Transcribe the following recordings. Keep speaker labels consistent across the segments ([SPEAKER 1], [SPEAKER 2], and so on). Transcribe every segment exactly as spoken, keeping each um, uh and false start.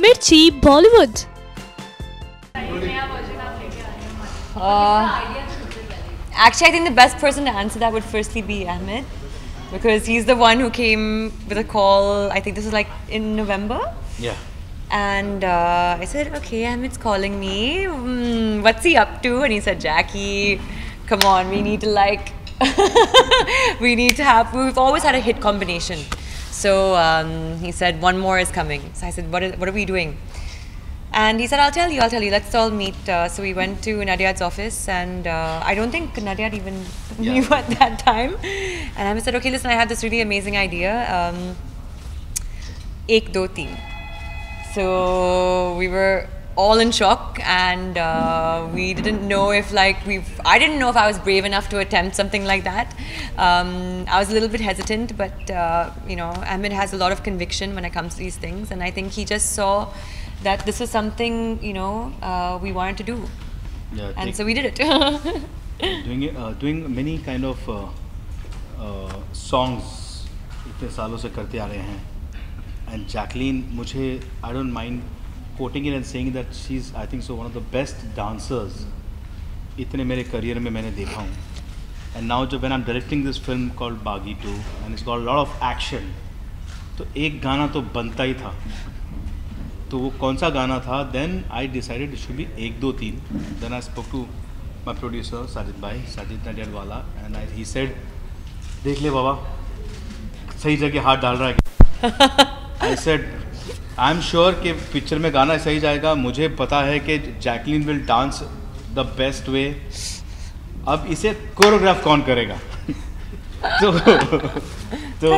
[SPEAKER 1] Mirchi Bollywood.
[SPEAKER 2] Uh, actually, I think the best person to answer that would firstly be Ahmed, because he's the one who came with a call. I think this was like in November.
[SPEAKER 3] Yeah.
[SPEAKER 2] And uh, I said, okay, Ahmed's calling me. Mm, what's he up to? And he said, Jackie, come on, we need to like, we need to have, we've always had a hit combination. So um, he said, one more is coming. So I said, what, is, what are we doing? And he said, I'll tell you, I'll tell you, let's all meet. Uh, so we went to Nadiad's office, and uh, I don't think Nadiad even
[SPEAKER 3] yeah.
[SPEAKER 2] knew at that time. And Ahmed said, okay, listen, I have this really amazing idea. Um, Ek, do, teen. So we were all in shock, and uh, we didn't know if like we I didn't know if I was brave enough to attempt something like that. Um, I was a little bit hesitant, but uh, you know, Ahmed has a lot of conviction when it comes to these things, and I think he just saw that this was something, you know, uh, we wanted to do,
[SPEAKER 3] yeah,
[SPEAKER 2] and so we did it.
[SPEAKER 3] doing it, uh, doing many kind of uh, uh, songs इतने सालों से करते आ रहे हैं. And Jacqueline, मुझे I don't mind quoting it and saying that she's I think so one of the best dancers इतने मेरे career में मैंने देखा हूँ. And now जब when I'm directing this film called Baaghi two, and it's got a lot of action, तो एक गाना तो बनता ही था. तो वो कौन सा गाना था? Then I decided it should be एक दो तीन. Then I spoke to my producer Sajid bhai, Sajid Nadiadwala, and I, he said, देख ले बाबा, सही जगह हाथ डाल रहा है. I said, I'm sure कि पिक्चर में गाना सही जाएगा. मुझे पता है कि Jacqueline will dance the best way. अब इसे कोरियोग्राफ कौन करेगा? तो तो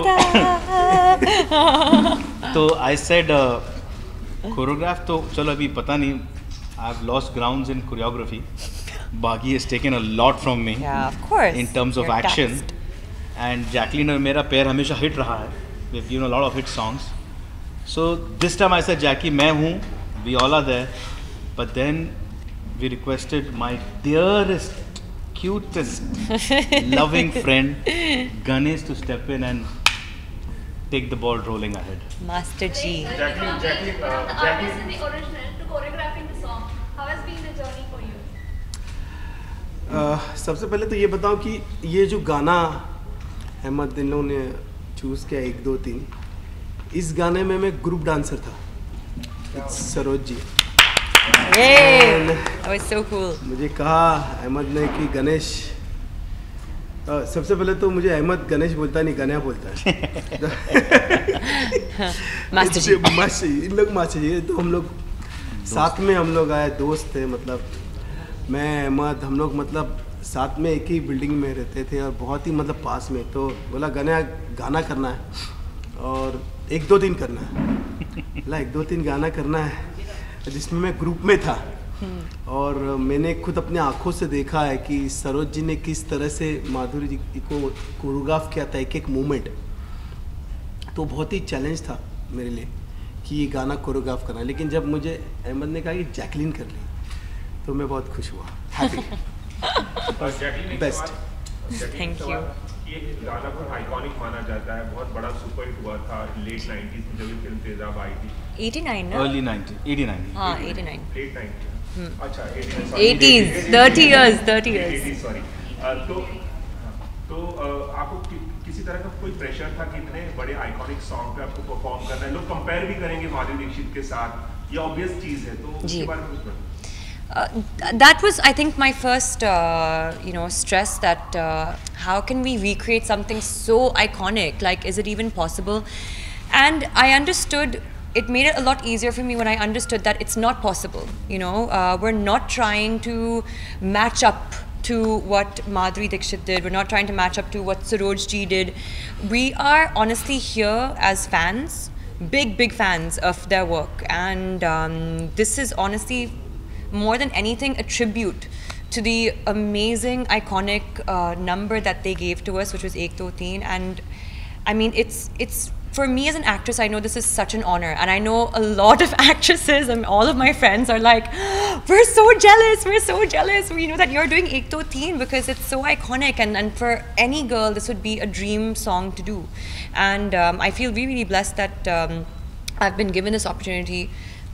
[SPEAKER 3] तो I said कोरियोग्राफ तो चलो अभी पता नहीं. I've lost grounds in choreography. Baaghi has taken a lot from me.
[SPEAKER 2] Yeah, of course.
[SPEAKER 3] In terms of
[SPEAKER 2] You're
[SPEAKER 3] action.
[SPEAKER 2] taxed.
[SPEAKER 3] And Jacqueline और मेरा पैर हमेशा hit रहा है. We've given a lot of hit songs. So this time I said, Jackie, मैं हूँ, we all are there. But then we requested my dearest, cutest, loving friend Ganesh to step in and take the ball rolling ahead.
[SPEAKER 2] Master G.
[SPEAKER 4] Jacqueline, Jacqueline, uh, Jacqueline. In the original to choreographing the song, how has been the journey for you?
[SPEAKER 5] Uh, सबसे पहले तो ये बताओ कि ये जो गाना अहमद इन लोगों ने चूज़ किया एक दो तीन, इस गाने में मैं ग्रुप डांसर था, Saroj ji.
[SPEAKER 2] Yay! That was so cool.
[SPEAKER 5] मुझे कहा अहमद ने कि गणेश, सबसे पहले तो मुझे अहमद गणेश बोलता नहीं, गन्या बोलता है.
[SPEAKER 2] मास्टर जी.
[SPEAKER 5] मास्टर जी, इन लोग मास्टर जी. तो हम लोग साथ में हम लोग आए, दोस्त थे, मतलब मैं अहमद, हम लोग मतलब साथ में एक ही बिल्डिंग में रहते थे और बहुत ही मतलब पास में. तो बोला गन्या गाना करना है और एक दो दिन करना है. बोला एक दो तीन गाना करना है, जिसमें मैं ग्रुप में था. और मैंने खुद अपने आँखों से देखा है कि सरोज जी ने किस तरह से माधुरी जी को कोरियोग्राफ किया था एक एक मोमेंट. तो बहुत ही चैलेंज था मेरे लिए कि ये गाना कोरियोग्राफ करना. लेकिन जब मुझे अहमद ने कहा कि जैकलीन कर ली, तो मैं बहुत खुश हुआ, हैप्पी. बेस्ट.
[SPEAKER 2] Thank you.
[SPEAKER 4] ये गाना बहुत आइकॉनिक माना जाता है, बहुत बड़ा सुपर हिट हुआ था लेट नाइंटीज़ में जब ये फिल्म तेजाब आई थी.
[SPEAKER 2] eighty-nine ना?
[SPEAKER 3] Early nineties, eighty-nine.
[SPEAKER 2] हाँ, eighty-nine.
[SPEAKER 4] Late nineties. अच्छा,
[SPEAKER 2] eighties, thirty years, thirty years.
[SPEAKER 4] eighties, sorry. तो तो आपको कि, किसी तरह का कोई प्रेशर था कि इतने बड़े आइकॉनिक सॉन्ग पे आपको परफॉर्म करना है? लोग कंपेयर भी करेंगे माधुरी दीक्षित के साथ, ये ऑब्वियस चीज़ है, तो उसके बारे में कुछ बताओ.
[SPEAKER 2] Uh, that was, I think, my first, uh, you know, stress that uh, how can we recreate something so iconic? Like, is it even possible? And I understood, it made it a lot easier for me when I understood that it's not possible. You know, uh, we're not trying to match up to what Madhuri Dixit did. We're not trying to match up to what Saroj Ji did. We are honestly here as fans, big, big fans of their work. And um, this is honestly, more than anything, a tribute to the amazing, iconic uh, number that they gave to us, which was Ek Do Teen. And I mean, it's it's for me as an actress, I know this is such an honor, and I know a lot of actresses and all of my friends are like, we're so jealous, we're so jealous, you know, that you're doing Ek Do Teen, because it's so iconic, and, and for any girl, this would be a dream song to do. And um, I feel really, really blessed that um, I've been given this opportunity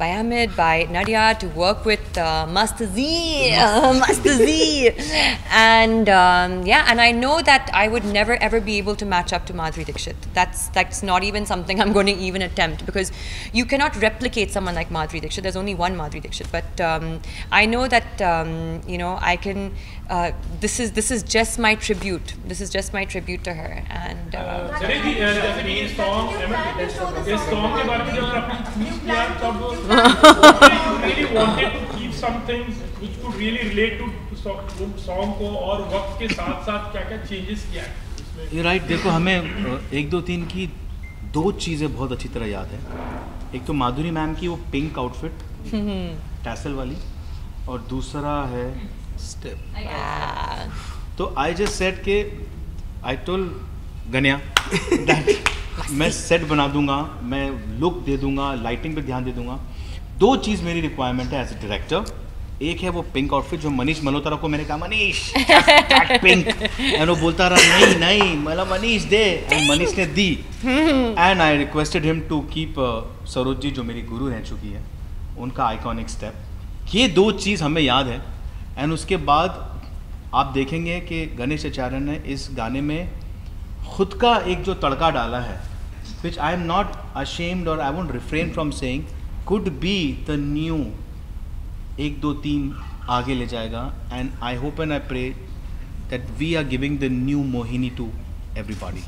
[SPEAKER 2] by Ahmed, by Nadia, to work with uh, Master Z, uh, Master Z, and um, yeah, and I know that I would never ever be able to match up to Madhuri Dixit. That's that's not even something I'm going to even attempt, because you cannot replicate someone like Madhuri Dixit. There's only one Madhuri Dixit, but um, I know that um, you know I can. Uh, this is this is just my tribute. This is just my tribute to her, and. Uh,
[SPEAKER 1] जैसे ये song, इस song के बारे में जब आपने choose किया तब really wanted to keep some things which could really relate to song को और वक्त के साथ साथ क्या क्या changes किया है.
[SPEAKER 3] ये राइट देखो हमें एक दो तीन की दो चीज़ें बहुत अच्छी तरह याद है. एक तो माधुरी मैम की वो पिंक आउटफिट टैसल वाली, और दूसरा है स्टेप. तो आई जस्ट सेट के आई टोल्ड गन्या मैं सेट बना दूंगा, मैं लुक दे दूंगा, लाइटिंग पे ध्यान दे दूंगा. दो चीज़ मेरी रिक्वायरमेंट है एज ए डायरेक्टर. एक है वो पिंक आउटफिट जो मनीष मल्होत्रा को मैंने कहा मनीष पिंक, एंड वो बोलता रहा नहीं नहीं मतलब मनीष दे, एंड मनीष ने दी. And I requested him to keep Saroj ji जो मेरी गुरु रह चुकी है उनका आइकॉनिक स्टेप. ये दो चीज़ हमें याद है. एंड उसके बाद आप देखेंगे कि गणेश आचार्य ने इस गाने में खुद का एक जो तड़का डाला है, which I am not ashamed और I won't refrain from saying, could be the new एक दो तीन आगे ले जाएगा. And I hope and I pray that we are giving the new Mohini to everybody.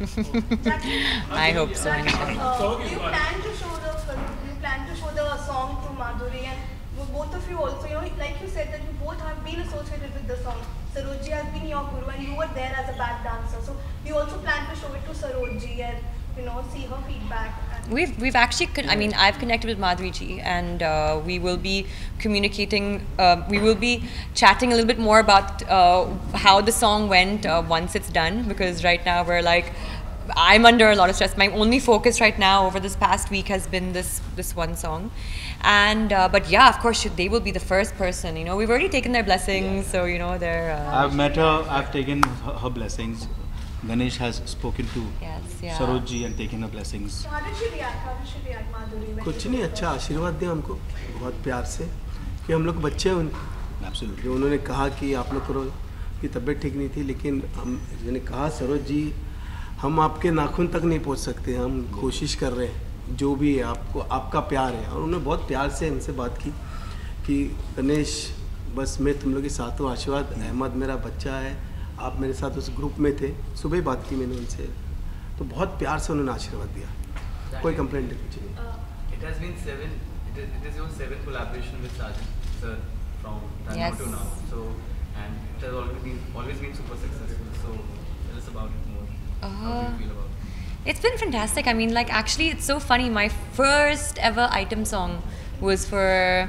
[SPEAKER 2] I hope so.
[SPEAKER 6] Uh, you plan to show the you plan to show the song to Madhuri, and both of you also, you know, like you said that you both have been associated with the song. Sarojji has been your guru, and you were there as a back dancer. So you also plan to show it to Sarojji and you know see her feedback.
[SPEAKER 2] We've we've actually con- I mean I've connected with Madhuri ji, and uh, we will be communicating. Uh, we will be chatting a little bit more about uh, how the song went uh, once it's done, because right now we're like I'm under a lot of stress. My only focus right now over this past week has been this this one song, and uh, but yeah, of course they will be the first person. You know, we've already taken their blessings, so you know they're. Uh,
[SPEAKER 3] I've met her. I've taken her, her blessings. Ganesh has spoken to
[SPEAKER 2] yes, yeah.
[SPEAKER 3] Sarojji and taken her blessings.
[SPEAKER 6] So how did she react? How did she react, Madhuri? when
[SPEAKER 5] कुछ
[SPEAKER 6] you-
[SPEAKER 5] नहीं, अच्छा आशीर्वाद दिया हमको बहुत प्यार से कि हम लोग बच्चे हैं उनके.
[SPEAKER 3] Absolutely.
[SPEAKER 5] जो उन्होंने कहा कि आप लोग करो, की तबीयत ठीक नहीं थी, लेकिन हम मैंने कहा सरोज जी हम आपके नाखून तक नहीं पहुंच सकते, हम कोशिश कर रहे हैं, जो भी है आपको आपका प्यार है. और उन्होंने बहुत प्यार से हमसे बात की कि गणेश बस मैं तुम लोग के साथ हूँ, आशीर्वाद. अहमद मेरा बच्चा है, आप मेरे साथ उस ग्रुप में थे, सुबह बात की मैंने उनसे, तो बहुत प्यार से उन्होंने आशीर्वाद दिया. कोई कंप्लेंट नहीं, कुछ नहीं.
[SPEAKER 7] It has been seven. It is, it is your seventh collaboration with Sajid sir from Tanno
[SPEAKER 2] Yes.
[SPEAKER 7] to now. So and it has always been always been super successful. So tell us about it more. How do you feel about it?
[SPEAKER 2] It's been fantastic. I mean, like, actually, it's so funny. My first ever item song was for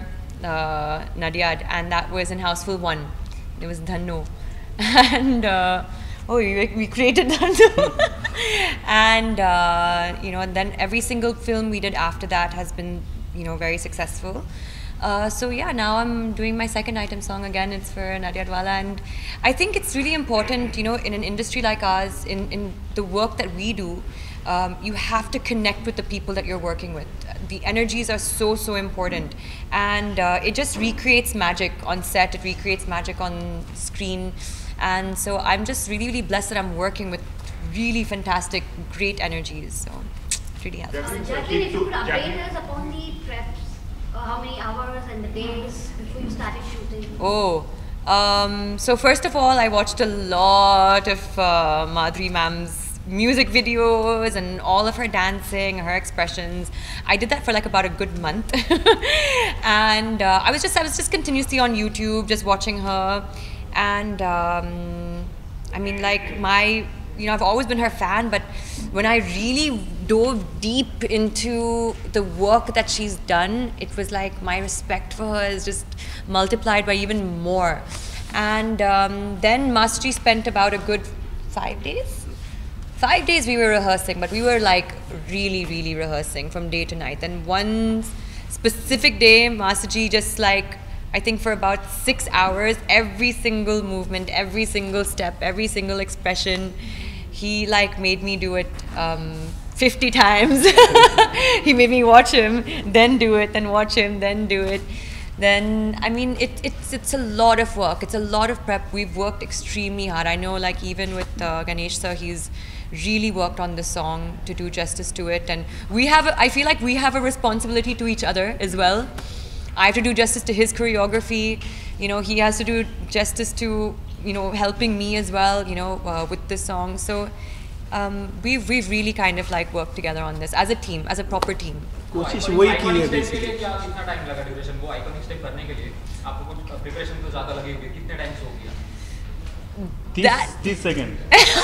[SPEAKER 2] uh, Nadiad, and that was in Houseful One. It was Dhanno. And, uh, oh, we, we created Dhanno. And, uh, you know, and then every single film we did after that has been, you know, very successful. Uh, so yeah, now I'm doing my second item song again. It's for Nadia Dwala, and I think it's really important, you know, in an industry like ours, in, in the work that we do, um, you have to connect with the people that you're working with. The energies are so, so important, and uh, it just recreates magic on set, it recreates magic on screen, and so I'm just really, really blessed that I'm working with really fantastic, great energies, so it really helps.
[SPEAKER 4] Jacqueline,
[SPEAKER 8] Jacqueline, if you could update
[SPEAKER 4] Jacqueline.
[SPEAKER 8] us upon the preps, uh, how many hours and the days before you started shooting?
[SPEAKER 2] Oh, um, so first of all, I watched a lot of uh, Madhuri ma'am's music videos and all of her dancing, her expressions. I did that for like about a good month, and uh, I was just I was just continuously on YouTube, just watching her, and um, I mean, like my. You know, I've always been her fan, but when I really dove deep into the work that she's done, it was like my respect for her is just multiplied by even more. And um, then Master Ji spent about a good five days. Five days we were rehearsing, but we were like really, really rehearsing from day to night. And one specific day, Master Ji just like, I think for about six hours, every single movement, every single step, every single expression, he like made me do it um, fifty times. He made me watch him, then do it, then watch him, then do it. Then, I mean, it, it's it's a lot of work. It's a lot of prep. We've worked extremely hard. I know, like, even with uh, Ganesh sir, he's really worked on the song to do justice to it. And we have, a, I feel like we have a responsibility to each other as well. I have to do justice to his choreography. You know, he has to do justice to, you know, helping me as well, you know, uh, with this song. So um, we've, we've really kind of like worked together on this as a team, as a proper team.
[SPEAKER 5] कोशिश वही की है
[SPEAKER 7] basically. क्या कितना time लगा duration वो iconic step करने के लिए? आपको कुछ प्रिपरेशन तो ज़्यादा लगी होगी, कितने टाइम से हो गया?
[SPEAKER 3] तीस second.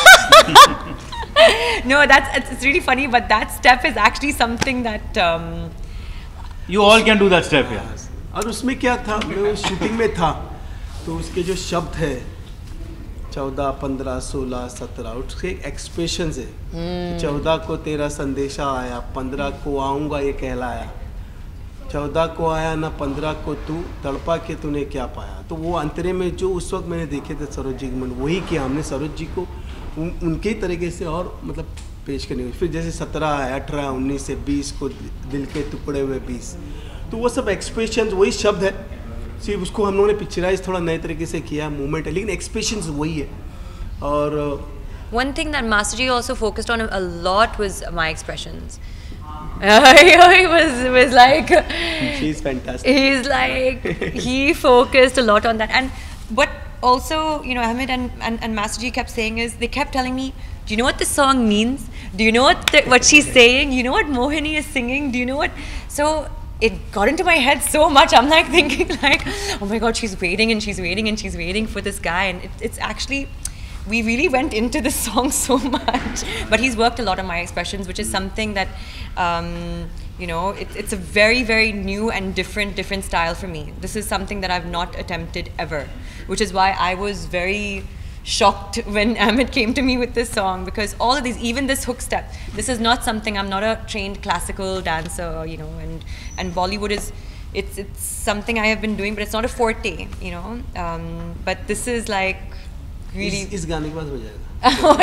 [SPEAKER 2] No, that's it's, it's really funny, but that step is actually something that um,
[SPEAKER 3] you all can do that step, yeah.
[SPEAKER 5] और उसमें क्या था, मैं शूटिंग में था, तो उसके जो शब्द है चौदह पंद्रह सोलह सत्रह उसके एक्सप्रेशन है। चौदह को तेरा संदेशा आया, पंद्रह को आऊँगा ये कहलाया, चौदह को आया ना पंद्रह को तू तड़पा के तूने क्या पाया। तो वो अंतरे में जो उस वक्त मैंने देखे थे सरोज जी के मन, वही किया हमने सरोज जी को उन, उनके तरीके से और मतलब पेश करनी हुई। फिर जैसे सत्रह है, अठारह उन्नीस से बीस को दिल के टुकड़े हुए बीस, तो वो सब एक्सप्रेशन वही शब्द है, सिर्फ उसको हम लोगों ने पिक्चराइज थोड़ा नए तरीके से किया, मूवमेंट है, लेकिन एक्सप्रेशंस वही है। और
[SPEAKER 2] one thing that Master Ji also focused on a lot was my expressions. Uh, he was was like
[SPEAKER 5] she's fantastic.
[SPEAKER 2] He's like he focused a lot on that. And what also, you know, Ahmed and, and, and Master Ji kept saying is, they kept telling me, do you know what this song means? Do you know what the, what she's saying? You know what Mohini is singing? Do you know what? So it got into my head so much. I'm like thinking like, oh my God, she's waiting and she's waiting and she's waiting for this guy. And it, it's actually, we really went into this song so much. But he's worked a lot on my expressions, which is something that, um, you know, it, it's a very, very new and different, different style for me. This is something that I've not attempted ever, which is why I was very shocked when Ahmed came to me with this song, because all of these, even this hook step, this is not something, I'm not a trained classical dancer, you know, and, and Bollywood is, it's, it's something I have been doing, but it's not a forte, you know, um, but this is like really...
[SPEAKER 5] इस, इस गाने के बाद हो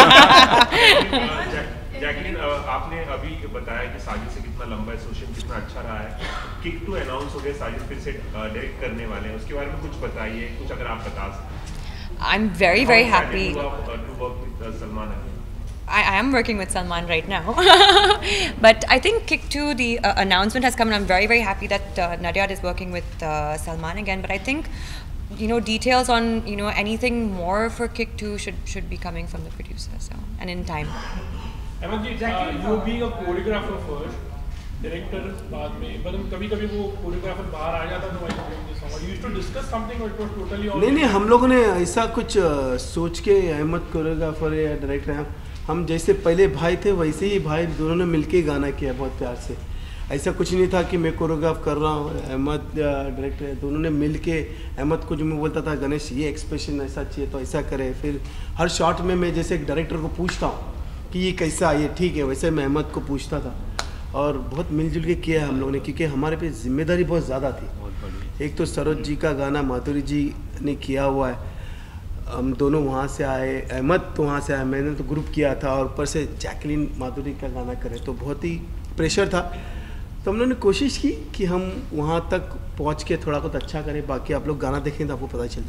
[SPEAKER 5] जाएगा।
[SPEAKER 4] Jacqueline, आपने अभी बताया कि साजिद से कितना लंबा एसोसिएशन कितना अच्छा रहा है, किक टू अनाउंस हो गए, साजिद फिर से डायरेक्ट करने वाले हैं, उसके बारे में कुछ बताइए, कुछ अगर आप बता सकते।
[SPEAKER 2] I'm very, very happy.
[SPEAKER 4] To, uh, to work with uh, Salman.
[SPEAKER 2] I, I am working with Salman right now. But I think Kick two, the uh, announcement has come, and I'm very, very happy that uh, Nadia is working with uh, Salman again. But I think, you know, details on, you know, anything more for Kick two should should be coming from the producer, so, and in time.
[SPEAKER 1] Ahmed, uh, you being a choreographer first, director बाद में, but कभी कभी वो choreographer बाहर आ जाता तो why doing this song? You used to discuss something or it was totally all?
[SPEAKER 5] नहीं नहीं, हम लोगों ने ऐसा कुछ सोच के, अहमद कोरियोग्राफर या डायरेक्टर हैं, हम जैसे पहले भाई थे वैसे ही भाई दोनों ने मिलके गाना किया बहुत प्यार से। ऐसा कुछ नहीं था कि मैं कोरियोग्राफ कर रहा हूँ, अहमद डायरेक्टर है, दोनों ने मिल के, अहमद को जो मैं बोलता था गणेश ये एक्सप्रेशन ऐसा चाहिए तो ऐसा करे, फिर हर शॉट में मैं जैसे एक डायरेक्टर को पूछता हूँ कि ये कैसा, ये ठीक है, वैसे मैं अहमद को पूछता था और बहुत मिलजुल के किया है हम लोगों ने, क्योंकि हमारे पे जिम्मेदारी बहुत ज़्यादा थी। एक तो सरोज जी का गाना माधुरी जी ने किया हुआ है, हम दोनों वहाँ से आए, अहमद तो वहाँ से आए, मैंने तो ग्रुप किया था और ऊपर से जैकलिन माधुरी का गाना करे, तो बहुत ही प्रेशर था। तो हम लोगों ने कोशिश की कि हम वहाँ तक पहुँच के थोड़ा बहुत अच्छा करें, बाकी आप लोग गाना देखें तो आपको पता चल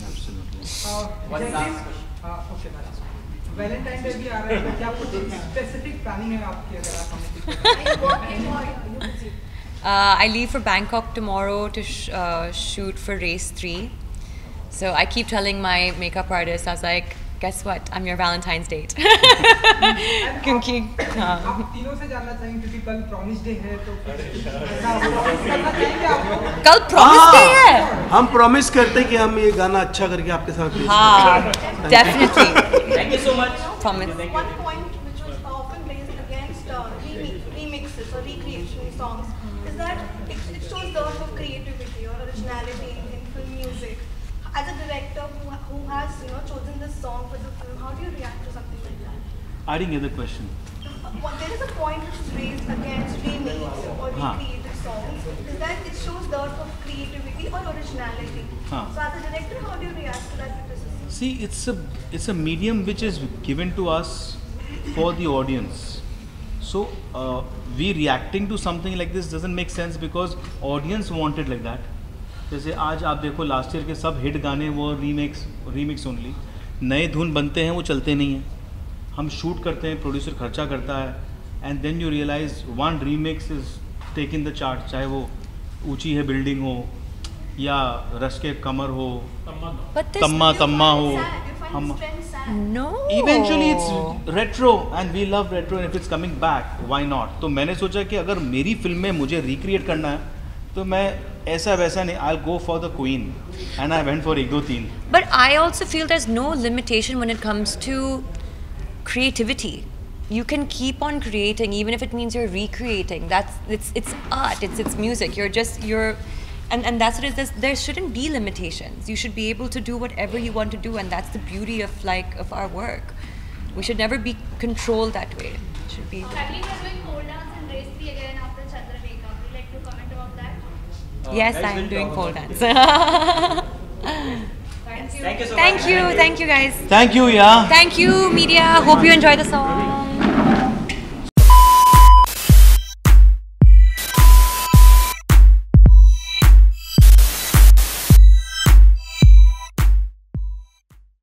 [SPEAKER 5] जाएगा।
[SPEAKER 9] वैलेंटाइन डे भी आ रहा है, क्या कुछ स्पेसिफिक प्लानिंग है आपकी अगर आप हमें
[SPEAKER 2] Uh, I leave for Bangkok tomorrow to sh uh, shoot for Race three. So I keep telling my makeup artist, I was like, guess what? I'm your Valentine's date. क्योंकि
[SPEAKER 9] आप तीनों से जानना चाहेंगे क्योंकि कल प्रॉमिस डे है, तो
[SPEAKER 2] कल प्रॉमिस डे है,
[SPEAKER 5] हम प्रॉमिस करते हैं कि हम ये गाना अच्छा करके आपके साथ।
[SPEAKER 2] हाँ, definitely.
[SPEAKER 7] Thank you so much.
[SPEAKER 2] Promise.
[SPEAKER 6] One point which was often raised against uh, remix, remixes or recreation songs is that it, it shows dearth of creativity or originality in film music. As a director who, who has, you know, chosen this song for the film, how do you react to something like that?
[SPEAKER 3] I didn't get the question.
[SPEAKER 6] Uh, there is a point which is raised against remakes or recreated songs, is that it shows dearth of creativity or originality.
[SPEAKER 3] Huh.
[SPEAKER 6] So as a director, how do you react to that criticism?
[SPEAKER 3] See, it's a it's a medium which is given to us for the audience. so uh, we reacting to something like this doesn't make sense because audience wanted like that. जैसे आज आप देखो last year के सब hit गाने वो remakes remix only, नए धुन बनते हैं वो चलते नहीं हैं. हम शूट करते हैं, प्रोड्यूसर खर्चा करता है, and then you realise one remix is take in the chart, चाहे वो ऊंची है बिल्डिंग हो या रश के कमर हो, तम्मा तम्मा हो. हम
[SPEAKER 2] No.
[SPEAKER 3] Eventually it's retro and we love retro and if it's coming back, why not? तो मैंने सोचा कि अगर मेरी फिल्म में मुझे रिक्रिएट करना है तो मैं ऐसा वैसा नहीं, I'll go for the Queen and I went for एक दो तीन.
[SPEAKER 2] But I also feel there's no limitation when it comes to creativity. You can keep on creating even if it means you're recreating. That's it's it's art. It's it's music. You're just you're, and and that's what it is. There's, there shouldn't be limitations. You should be able to do whatever you want to do, and that's the beauty of like of our work. We should never be controlled that way. It should be.
[SPEAKER 8] Jacqueline was doing pole dance and race three again after Chandra Rekha. Would you like to comment about that?
[SPEAKER 7] Uh,
[SPEAKER 2] Yes,
[SPEAKER 7] guys,
[SPEAKER 2] I'm
[SPEAKER 7] we'll
[SPEAKER 2] doing
[SPEAKER 7] talk
[SPEAKER 2] pole
[SPEAKER 7] about
[SPEAKER 2] dance.
[SPEAKER 8] Thank you.
[SPEAKER 7] Thank you so
[SPEAKER 2] Thank
[SPEAKER 7] much.
[SPEAKER 2] you, thank you guys.
[SPEAKER 3] Thank you, yeah.
[SPEAKER 2] Thank you, media. Hope you enjoy the song.